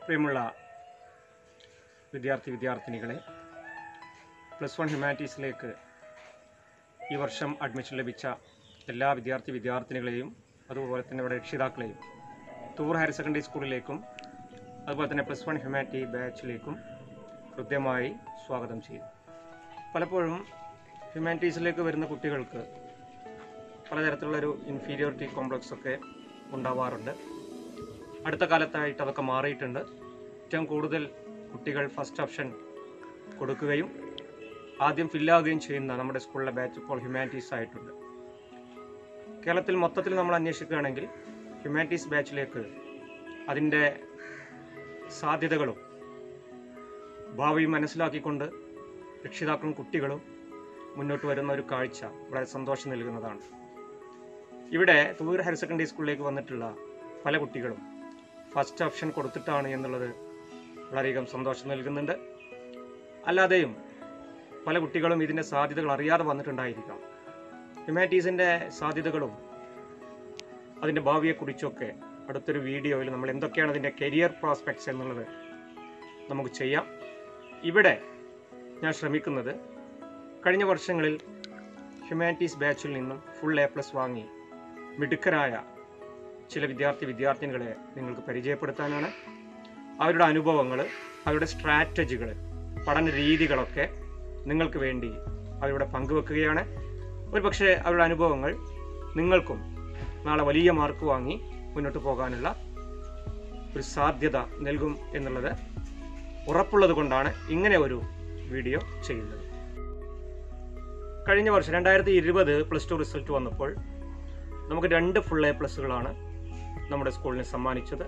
പ്രിയമുള്ള വിദ്യാർത്ഥിനികളെ, +1 ഹ്യൂമാനിറ്റീസിലേക്ക് ഈ വർഷം അഡ്മിഷൻ ലഭിച്ച എല്ലാ വിദ്യാർത്ഥിനികളെയും അതുപോലെ തന്നെ ഇവിടെ രക്ഷിതാക്കളെയും തൂർ ഹയർ സെക്കൻഡറി സ്കൂളിലേക്കും അതുപോലെ തന്നെ +1 ഹ്യൂമാനിറ്റി ബാച്ചിലേക്കും കൃത്യമായി സ്വാഗതം ചെയ്യുന്നു. പലപ്പോഴും ഹ്യൂമാനിറ്റീസിലേക്ക് വരുന്ന കുട്ടികൾക്ക് പലതരത്തിലുള്ളൊരു ഇൻഫീരിയോറിറ്റി കോംപ്ലക്സ് ഒക്കെ ഉണ്ടാവാറുണ്ട്. അടുത്ത കാലത്തായിട്ട് അതൊക്കെ മാറിയിട്ടുണ്ട്. ഏറ്റവും കൂടുതൽ കുട്ടികൾ ഫസ്റ്റ് ഓപ്ഷൻ കൊടുക്കുകയും ആദ്യം ഫില്ലാവുകയും ചെയ്യുന്ന നമ്മുടെ സ്കൂളിലെ ബാച്ച് ഇപ്പോൾ ഹ്യൂമാനിറ്റീസ് ആയിട്ടുണ്ട്. കേരളത്തിൽ മൊത്തത്തിൽ നമ്മൾ അന്വേഷിക്കുകയാണെങ്കിൽ ഹ്യൂമാനിറ്റീസ് ബാച്ചിലേക്ക് അതിൻ്റെ സാധ്യതകളും ഭാവിയും മനസ്സിലാക്കിക്കൊണ്ട് രക്ഷിതാക്കളും കുട്ടികളും മുന്നോട്ട് വരുന്ന ഒരു കാഴ്ച വളരെ സന്തോഷം നൽകുന്നതാണ്. ഇവിടെ തൂർ ഹയർ സെക്കൻഡറി സ്കൂളിലേക്ക് വന്നിട്ടുള്ള പല കുട്ടികളും ഫസ്റ്റ് ഓപ്ഷൻ കൊടുത്തിട്ടാണ് എന്നുള്ളത് വളരെയധികം സന്തോഷം നൽകുന്നുണ്ട്. അല്ലാതെയും പല കുട്ടികളും ഇതിൻ്റെ സാധ്യതകൾ അറിയാതെ വന്നിട്ടുണ്ടായിരിക്കാം. ഹ്യൂമാനിറ്റീസിൻ്റെ സാധ്യതകളും അതിൻ്റെ ഭാവിയെക്കുറിച്ചൊക്കെ അടുത്തൊരു വീഡിയോയിൽ നമ്മൾ എന്തൊക്കെയാണ് അതിൻ്റെ കരിയർ പ്രോസ്പെക്ട്സ് എന്നുള്ളത് നമുക്ക് ചെയ്യാം. ഇവിടെ ഞാൻ ശ്രമിക്കുന്നത് കഴിഞ്ഞ വർഷങ്ങളിൽ ഹ്യൂമാനിറ്റീസ് ബാച്ചിൽ നിന്നും ഫുൾ A+ വാങ്ങി മിടുക്കരായ ചില വിദ്യാർത്ഥിനികളെ നിങ്ങൾക്ക് പരിചയപ്പെടുത്താനാണ്. അവരുടെ അനുഭവങ്ങൾ, അവരുടെ സ്ട്രാറ്റജികൾ, പഠന രീതികളൊക്കെ നിങ്ങൾക്ക് വേണ്ടി അവരുടെ പങ്കുവെക്കുകയാണ്. ഒരുപക്ഷെ അവരുടെ അനുഭവങ്ങൾ നിങ്ങൾക്കും നാളെ വലിയ മാർക്ക് വാങ്ങി മുന്നോട്ട് പോകാനുള്ള ഒരു സാധ്യത നൽകും എന്നുള്ളത് ഉറപ്പുള്ളത് കൊണ്ടാണ് ഇങ്ങനെ ഒരു വീഡിയോ ചെയ്യുന്നത്. കഴിഞ്ഞ വർഷം 2020 +2 റിസൾട്ട് വന്നപ്പോൾ നമുക്ക് 2 ഫുൾ A+കളാണ് നമ്മുടെ സ്കൂളിന് സമ്മാനിച്ചത്.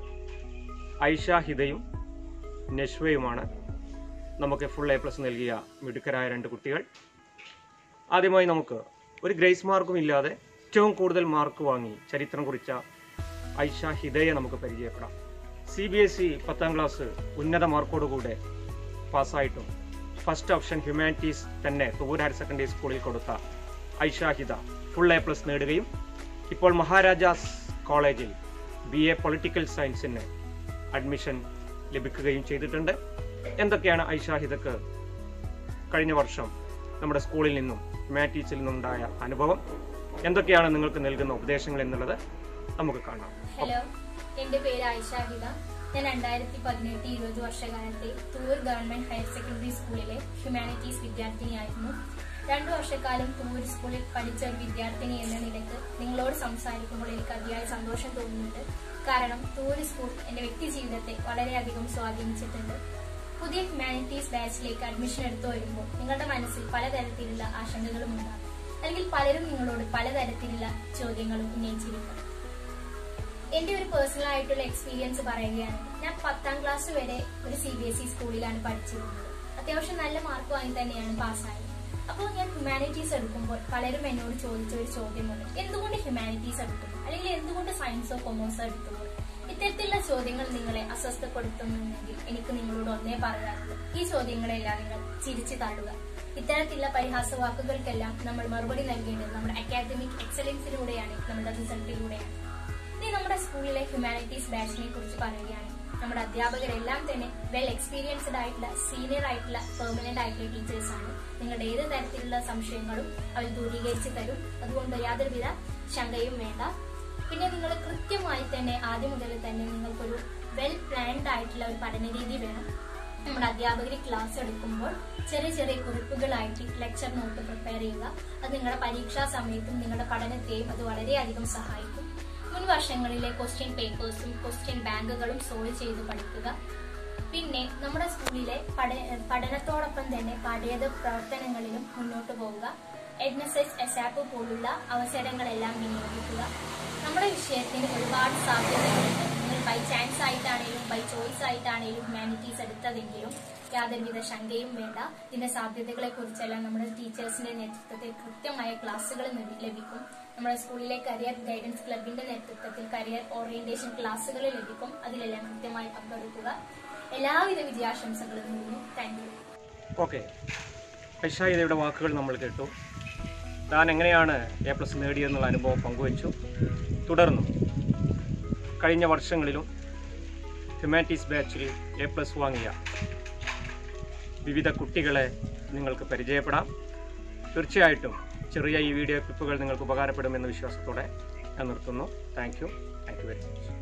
ഐഷ ഹിദയും നഷ്വയുമാണ് നമുക്ക് ഫുൾ A+ നൽകിയ മിടുക്കരായ 2 കുട്ടികൾ. ആദ്യമായി നമുക്ക് ഒരു ഗ്രേസ് മാർക്കും ഇല്ലാതെ ഏറ്റവും കൂടുതൽ മാർക്ക് വാങ്ങി ചരിത്രം കുറിച്ച ഐഷ ഹിദയെ നമുക്ക് പരിചയപ്പെടാം. CBSE 10ാം ക്ലാസ് ഉന്നത മാർക്കോടുകൂടെ പാസ്സായിട്ടും ഫസ്റ്റ് ഓപ്ഷൻ ഹ്യൂമാനിറ്റീസ് തന്നെ തൂർ ഹയർ സെക്കൻഡറി സ്കൂളിൽ കൊടുത്ത ഐഷ ഹിദ ഫുൾ A+ നേടുകയും ഇപ്പോൾ മഹാരാജാസ് കോളേജിൽ BA പൊളിറ്റിക്കൽ സയൻസിന് അഡ്മിഷൻ ലഭിക്കുകയും ചെയ്തിട്ടുണ്ട്. എന്തൊക്കെയാണ് ഐഷ ഹിദക്ക് കഴിഞ്ഞ വർഷം നമ്മുടെ സ്കൂളിൽ നിന്നും ഹ്യൂമാനിറ്റീസിൽ നിന്നുണ്ടായ അനുഭവം, എന്തൊക്കെയാണ് നിങ്ങൾക്ക് നൽകുന്ന ഉപദേശങ്ങൾ എന്നുള്ളത് നമുക്ക് കാണാം. ഹലോ, എൻ്റെ പേര് ഐഷ ഹിദ. ഞാൻ 2018-20 വർഷകാലത്തെ തൂർ ഗവൺമെന്റ് ഹയർ സെക്കൻഡറി സ്കൂളിലെ ഹ്യൂമാനിറ്റീസ് വിദ്യാർത്ഥിനിയായിരുന്നു. 2 വർഷക്കാലം തൂർ സ്കൂളിൽ പഠിച്ച ഒരു വിദ്യാർത്ഥിനി എന്ന നിലയ്ക്ക് നിങ്ങളോട് സംസാരിക്കുമ്പോൾ എനിക്ക് അതിയായ സന്തോഷം തോന്നുന്നുണ്ട്. കാരണം തൂർ സ്കൂൾ എൻ്റെ വ്യക്തി ജീവിതത്തെ വളരെയധികം സ്വാധീനിച്ചിട്ടുണ്ട്. പുതിയ ഹ്യൂമാനിറ്റീസ് ബാച്ചിലേക്ക് അഡ്മിഷൻ എടുത്തു വരുമ്പോൾ നിങ്ങളുടെ മനസ്സിൽ പലതരത്തിലുള്ള ആശങ്കകളും ഉണ്ടാകും. അല്ലെങ്കിൽ പലരും നിങ്ങളോട് പലതരത്തിലുള്ള ചോദ്യങ്ങളും ഉന്നയിച്ചിരിക്കും. എൻ്റെ ഒരു പേഴ്സണൽ ആയിട്ടുള്ള എക്സ്പീരിയൻസ് പറയുകയാണെങ്കിൽ, ഞാൻ 10ാം ക്ലാസ് വരെ ഒരു CBSE സ്കൂളിലാണ് പഠിച്ചിരുന്നത്. അത്യാവശ്യം നല്ല മാർക്ക് വാങ്ങി തന്നെയാണ് പാസ്സായത്. അപ്പോൾ ഞാൻ ഹ്യൂമാനിറ്റീസ് എടുക്കുമ്പോൾ പലരും എന്നോട് ചോദിച്ച ഒരു ചോദ്യമുണ്ട്: എന്തുകൊണ്ട് ഹ്യൂമാനിറ്റീസ് എടുക്കുന്നു, അല്ലെങ്കിൽ എന്തുകൊണ്ട് സയൻസോ കൊമേഴ്സോ എടുക്കുന്നു? ഇത്തരത്തിലുള്ള ചോദ്യങ്ങൾ നിങ്ങളെ അസ്വസ്ഥപ്പെടുത്തുന്നുണ്ടെങ്കിൽ എനിക്ക് നിങ്ങളോട് ഒന്നേ പറയാറുള്ളൂ: ഈ ചോദ്യങ്ങളെല്ലാം നിങ്ങൾ ചിരിച്ചു തള്ളുക. ഇത്തരത്തിലുള്ള പരിഹാസ വാക്കുകൾക്കെല്ലാം നമ്മൾ മറുപടി നൽകേണ്ടത് നമ്മുടെ അക്കാദമിക് എക്സലൻസിലൂടെയാണ്, നമ്മുടെ റിസൾട്ടിലൂടെയാണ്. ഇനി നമ്മുടെ സ്കൂളിലെ ഹ്യൂമാനിറ്റീസ് ബാച്ചിനെ കുറിച്ച് പറയുകയാണെങ്കിൽ, നമ്മുടെ അധ്യാപകരെല്ലാം തന്നെ വെൽ എക്സ്പീരിയൻസ്ഡ് ആയിട്ടുള്ള, സീനിയർ ആയിട്ടുള്ള, പെർമനന്റ് ആയിട്ടുള്ള ടീച്ചേഴ്സാണ്. നിങ്ങളുടെ ഏത് തരത്തിലുള്ള സംശയങ്ങളും അവർ ദൂരീകരിച്ച് തരും. അതുകൊണ്ട് യാതൊരുവിധ ശങ്കയും വേണ്ട. പിന്നെ നിങ്ങൾ കൃത്യമായി തന്നെ ആദ്യം മുതൽ തന്നെ നിങ്ങൾക്കൊരു വെൽ പ്ലാൻഡ് ആയിട്ടുള്ള ഒരു പഠന രീതി വേണം. നമ്മുടെ അധ്യാപകർ ക്ലാസ് എടുക്കുമ്പോൾ ചെറിയ ചെറിയ കുറിപ്പുകളായിട്ട് ലെക്ചർ നോട്ട് പ്രിപ്പയർ ചെയ്യുക. അത് നിങ്ങളുടെ പരീക്ഷാ സമയത്തും നിങ്ങളുടെ പഠനത്തെയും അത് വളരെയധികം സഹായിക്കും. മുൻ വർഷങ്ങളിലെ ക്വസ്റ്റ്യൻ പേപ്പേഴ്സും ക്വസ്റ്റ്യൻ ബാങ്കുകളും സോൾവ് ചെയ്ത് പഠിക്കുക. പിന്നെ നമ്മുടെ സ്കൂളിലെ പഠനത്തോടൊപ്പം തന്നെ പഠ്യേതര പ്രവർത്തനങ്ങളിലും മുന്നോട്ട് പോവുക. NSS, ASAP പോലുള്ള അവസരങ്ങളെല്ലാം വിനിയോഗിക്കുക. നമ്മുടെ വിഷയത്തിന് ഒരുപാട് സാധ്യതകളുണ്ട്. നിങ്ങൾ ബൈ ചാൻസ് ആയിട്ടാണെങ്കിലും ബൈ ചോയ്സ് ആയിട്ടാണെങ്കിലും ഹ്യൂമാനിറ്റീസ് എടുത്തതെങ്കിലും യാതൊരുവിധ ശങ്കയും വേണ്ട. ഇതിന്റെ സാധ്യതകളെ കുറിച്ചെല്ലാം നമ്മുടെ ടീച്ചേഴ്സിന്റെ നേതൃത്വത്തിൽ കൃത്യമായ ക്ലാസ്സുകൾ ലഭിക്കും. നമ്മുടെ സ്കൂളിലെ കരിയർ ഗൈഡൻസ് ക്ലബിന്റെ നേതൃത്വത്തിൽ കരിയർ ഓറിയന്റേഷൻ ക്ലാസ്സുകൾ ലഭിക്കും. അതിലെല്ലാം കൃത്യമായി പങ്കെടുക്കുക. എല്ലാവിധ വിജയാശംസകളും നേരുന്നു. Thank you. ഓക്കെ, ഐഷ ഹിദയുടെ വാക്കുകൾ നമ്മൾ കേട്ടു. താൻ എങ്ങനെയാണ് A+ നേടിയെന്നുള്ള അനുഭവം പങ്കുവച്ചു. തുടർന്നും കഴിഞ്ഞ വർഷങ്ങളിലും ഹ്യൂമാനിറ്റീസ് ബാച്ചിൽ A+ വാങ്ങിയ വിവിധ കുട്ടികളെ നിങ്ങൾക്ക് പരിചയപ്പെടാം. തീർച്ചയായിട്ടും ചെറിയ ഈ വീഡിയോ ക്ലിപ്പുകൾ നിങ്ങൾക്ക് ഉപകാരപ്പെടുമെന്ന വിശ്വാസത്തോടെ ഞാൻ നിർത്തുന്നു. Thank you very much.